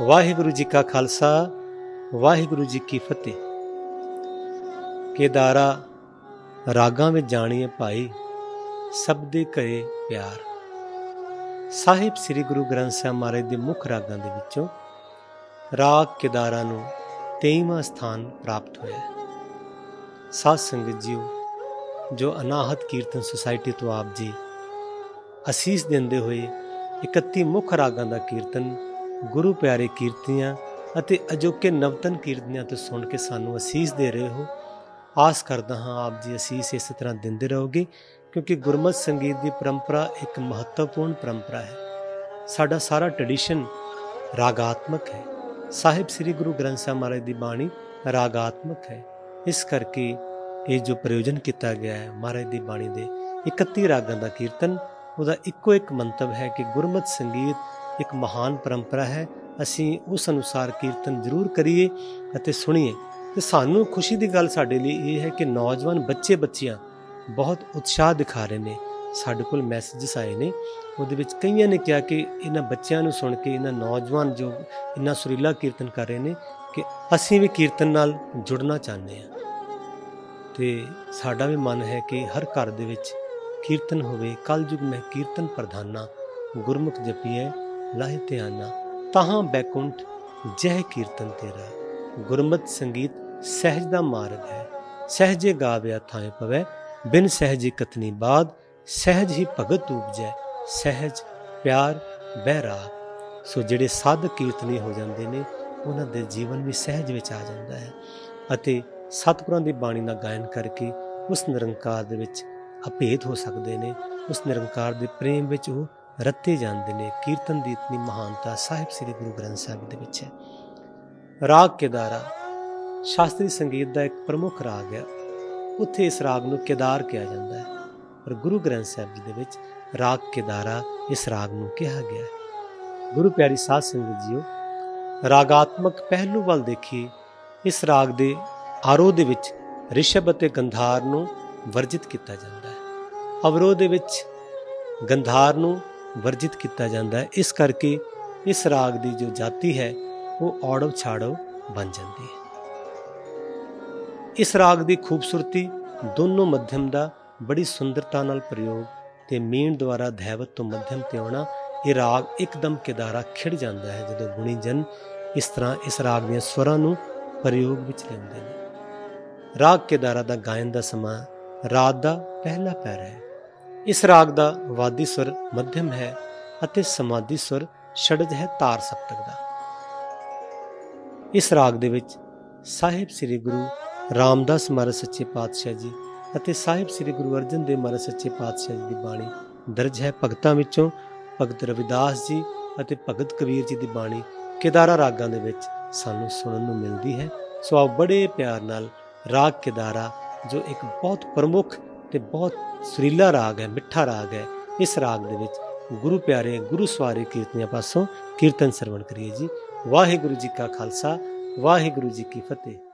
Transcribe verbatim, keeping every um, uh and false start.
वाहिगुरु जी का खालसा वाहिगुरु जी की फतेह। केदारा रागां में जानिए भाई सब दे घरे प्यार। साहिब श्री गुरु ग्रंथ साहिब महाराज दे मुख रागां दे विचों राग केदारा नूं तेईवां स्थान प्राप्त होया। साध संगत जीओ, जो अनाहत कीर्तन सोसाइटी तो आप जी असीस देंदे होए इकत्ती मुख रागां दा कीर्तन गुरु प्यारे कीर्तियां ਅਤੇ ਅਜੋਕੇ ਨਵਤਨ ਕੀਰਤਨੀਆਂ ਤੋਂ ਸੁਣ ਕੇ ਸਾਨੂੰ ਅਸੀਸ ਦੇ ਰਹੇ ਹੋ। ਆਸ ਕਰਦਾ ਹਾਂ ਆਪ ਜੀ ਅਸੀਸ ਇਸੇ ਤਰ੍ਹਾਂ ਦਿੰਦੇ ਰਹੋਗੇ, ਕਿਉਂਕਿ ਗੁਰਮਤਿ ਸੰਗੀਤ ਦੀ ਪਰੰਪਰਾ ਇੱਕ ਮਹੱਤਵਪੂਰਨ ਪਰੰਪਰਾ ਹੈ। ਸਾਡਾ ਸਾਰਾ ਟ੍ਰੈਡੀਸ਼ਨ ਰਾਗਾਤਮਕ ਹੈ। ਸਾਹਿਬ ਸ੍ਰੀ ਗੁਰੂ ਗ੍ਰੰਥ ਸਾਹਿਬ ਮਹਾਰਾਜ ਦੀ ਬਾਣੀ ਰਾਗਾਤਮਕ ਹੈ। ਇਸ ਕਰਕੇ ਇਹ ਜੋ ਪ੍ਰਯੋਜਨ ਕੀਤਾ ਗਿਆ ਹੈ ਮਹਾਰਾਜ ਦੀ ਬਾਣੀ ਦੇ ਇਕੱਤੀ ਰਾਗਾਂ ਦਾ ਕੀਰਤਨ, ਉਹਦਾ ਇੱਕੋ ਇੱਕ ਮੰਤਵ ਹੈ ਕਿ ਗੁਰਮਤਿ ਸੰਗੀਤ ਇੱਕ ਮਹਾਨ ਪਰੰਪਰਾ ਹੈ। ਅਸੀਂ ਉਸ ਅਨੁਸਾਰ ਕੀਰਤਨ ਜ਼ਰੂਰ ਕਰੀਏ ਅਤੇ ਸੁਣੀਏ। ਤੇ ਸਾਨੂੰ ਖੁਸ਼ੀ ਦੀ ਗੱਲ ਸਾਡੇ ਲਈ ਇਹ ਹੈ ਕਿ ਨੌਜਵਾਨ ਬੱਚੇ ਬੱਚੀਆਂ ਬਹੁਤ ਉਤਸ਼ਾਹ ਦਿਖਾ ਰਹੇ ਨੇ। ਸਾਡੇ ਕੋਲ ਮੈਸੇਜਸ ਆਏ ਨੇ, ਉਹਦੇ ਵਿੱਚ ਕਈਆਂ ਨੇ ਕਿਹਾ ਕਿ ਇਹਨਾਂ ਬੱਚਿਆਂ ਨੂੰ ਸੁਣ ਕੇ ਇਹਨਾਂ ਨੌਜਵਾਨ ਜੋ ਇੰਨਾ ਸੁਰੀਲਾ ਕੀਰਤਨ ਕਰ ਰਹੇ ਨੇ ਕਿ ਅਸੀਂ ਵੀ ਕੀਰਤਨ ਨਾਲ ਜੁੜਨਾ ਚਾਹੁੰਦੇ ਹਾਂ। ਤੇ ਸਾਡਾ ਵੀ ਮਨ ਹੈ ਕਿ ਹਰ ਘਰ ਦੇ ਵਿੱਚ ਕੀਰਤਨ ਹੋਵੇ। ਕਲਯੁਗ ਮੈਂ ਕੀਰਤਨ ਪ੍ਰਧਾਨਾ, ਗੁਰਮੁਖ ਜਪੀਐ ਲਾਹੇ ਧਿਆਨਾ, ਤਾਹਾਂ ਬੈਕੁੰਠ ਜਹ ਕੀਰਤਨ ਤੇਰਾ। ਗੁਰਮਤਿ ਸੰਗੀਤ ਸਹਿਜ ਦਾ ਮਾਰਗ ਹੈ। ਸਹਿਜੇ ਗਾਵਿਆ ਥਾਏ ਪਵੈ, ਬਿਨ ਸਹਿਜੇ ਕਤਨੀ ਬਾਦ। ਸਹਿਜ ਹੀ ਭਗਤ ਉਪਜੈ, ਸਹਿਜ ਪਿਆਰ ਬਹਿਰਾਗ। ਸੋ ਜਿਹੜੇ ਸਾਧਕ ਕੀਰਤਨੀ ਹੋ ਜਾਂਦੇ ਨੇ ਉਹਨਾਂ ਦੇ ਜੀਵਨ ਵੀ ਸਹਿਜ ਵਿੱਚ ਆ ਜਾਂਦਾ ਹੈ ਅਤੇ ਸਤਿਗੁਰਾਂ ਦੀ ਬਾਣੀ ਦਾ ਗਾਇਨ ਕਰਕੇ ਉਸ ਨਿਰੰਕਾਰ ਦੇ ਵਿੱਚ ਅਭੇਦ ਹੋ ਸਕਦੇ ਨੇ। ਉਸ ਨਿਰੰਕਾਰ ਦੇ ਪ੍ਰੇਮ ਵਿੱਚ ਉਹ ਰੱਤੇ ਜਾਂਦੇ ਨੇ। ਕੀਰਤਨ ਦੀ ਇਤਨੀ ਮਹਾਨਤਾ ਸਾਹਿਬ ਸ੍ਰੀ ਗੁਰੂ ਗ੍ਰੰਥ ਸਾਹਿਬ ਦੇ ਵਿੱਚ ਹੈ। ਰਾਗ ਕੇਦਾਰਾ ਸ਼ਾਸਤਰੀ ਸੰਗੀਤ ਦਾ ਇੱਕ ਪ੍ਰਮੁੱਖ ਰਾਗ ਹੈ। ਉੱਥੇ ਇਸ ਰਾਗ ਨੂੰ ਕੇਦਾਰ ਕਿਹਾ ਜਾਂਦਾ ਹੈ, ਪਰ ਗੁਰੂ ਗ੍ਰੰਥ ਸਾਹਿਬ ਜੀ ਦੇ ਵਿੱਚ ਰਾਗ ਕੇਦਾਰਾ ਇਸ ਰਾਗ ਨੂੰ ਕਿਹਾ ਗਿਆ ਹੈ। ਗੁਰੂ ਪਿਆਰੀ ਸਾਧ ਸੰਗਤ ਜੀਓ, ਰਾਗਾਤਮਕ ਪਹਿਲੂ ਵੱਲ ਦੇਖੀਏ, ਇਸ ਰਾਗ ਦੇ ਆਰੋਹ ਦੇ ਵਿੱਚ ਰਿਸ਼ਭ ਅਤੇ ਗੰਧਾਰ ਨੂੰ ਵਰਜਿਤ ਕੀਤਾ ਜਾਂਦਾ ਹੈ। ਅਵਰੋਹ ਦੇ ਵਿੱਚ ਗੰਧਾਰ ਨੂੰ ਵਰਜਿਤ ਕੀਤਾ ਜਾਂਦਾ ਹੈ। ਇਸ ਕਰਕੇ ਇਸ ਰਾਗ ਦੀ ਜੋ ਜਾਤੀ ਹੈ ਉਹ ਔੜਵ ਛਾੜਵ ਬਣ ਜਾਂਦੀ ਹੈ। ਇਸ ਰਾਗ ਦੀ ਖੂਬਸੂਰਤੀ ਦੋਨੋਂ ਮੱਧਮ ਦਾ ਬੜੀ ਸੁੰਦਰਤਾ ਨਾਲ ਪ੍ਰਯੋਗ ਤੇ ਮੀਣ ਦੁਆਰਾ ਧੈਵਤ ਤੋਂ ਮੱਧਮ ਤੇ ਆਉਣਾ, ਇਹ ਰਾਗ ਇੱਕਦਮ ਕੇਦਾਰਾ ਖਿੜ ਜਾਂਦਾ ਹੈ ਜਦੋਂ ਗੁਣੀ ਜਨ ਇਸ ਤਰ੍ਹਾਂ ਇਸ ਰਾਗ ਦੀਆਂ ਸਵਰਾਂ ਨੂੰ ਪ੍ਰਯੋਗ ਵਿੱਚ ਲੈਂਦੇ ਨੇ। ਰਾਗ ਕੇਦਾਰਾ ਦਾ ਗਾਇਨ ਦਾ ਸਮਾਂ ਰਾਤ ਦਾ ਪਹਿਲਾ ਪਹਿਰ ਹੈ। ਇਸ ਰਾਗ ਦਾ ਵਾਦੀ ਸੁਰ ਮੱਧਮ ਹੈ ਅਤੇ ਸਮਾਧੀ ਸੁਰ षडज है तार सप्तक ਦਾ। ਇਸ ਰਾਗ ਦੇ ਵਿੱਚ ਸਾਹਿਬ ਸ੍ਰੀ ਗੁਰੂ ਰਾਮਦਾਸ ਮਹਾਰਾਜ ਸੱਚੇ ਪਾਤਸ਼ਾਹ ਜੀ ਅਤੇ ਸਾਹਿਬ ਸ੍ਰੀ ਗੁਰੂ ਅਰਜਨ ਦੇਵ ਮਹਾਰਾਜ ਸੱਚੇ ਪਾਤਸ਼ਾਹ ਜੀ ਦੀ ਬਾਣੀ ਦਰਜ ਹੈ। ਭਗਤਾਂ ਵਿੱਚੋਂ ਭਗਤ ਰਵਿਦਾਸ ਜੀ ਅਤੇ ਭਗਤ ਕਬੀਰ ਜੀ ਦੀ ਬਾਣੀ ਕੇਦਾਰਾ ਰਾਗਾਂ ਦੇ ਵਿੱਚ ਸਾਨੂੰ ਸੁਣਨ ਨੂੰ ਮਿਲਦੀ ਹੈ। ਸੋ ਆਓ ਬੜੇ ਪਿਆਰ ਨਾਲ ਰਾਗ ਕੇਦਾਰਾ, ਜੋ ਇੱਕ ਬਹੁਤ ਪ੍ਰਮੁੱਖ ਤੇ ਬਹੁਤ ਸੁਰੀਲਾ ਰਾਗ ਹੈ, ਮਿੱਠਾ ਰਾਗ ਹੈ, ਇਸ ਰਾਗ ਦੇ ਵਿੱਚ ਗੁਰੂ ਪਿਆਰੇ ਗੁਰੂ ਸਵਾਰੇ ਕੀਰਤਨੀਆਂ ਪਾਸੋਂ ਕੀਰਤਨ ਸਰਵਣ ਕਰੀਏ ਜੀ। ਵਾਹਿਗੁਰੂ ਜੀ ਕਾ ਖਾਲਸਾ, ਵਾਹਿਗੁਰੂ ਜੀ ਕੀ ਫਤਿਹ।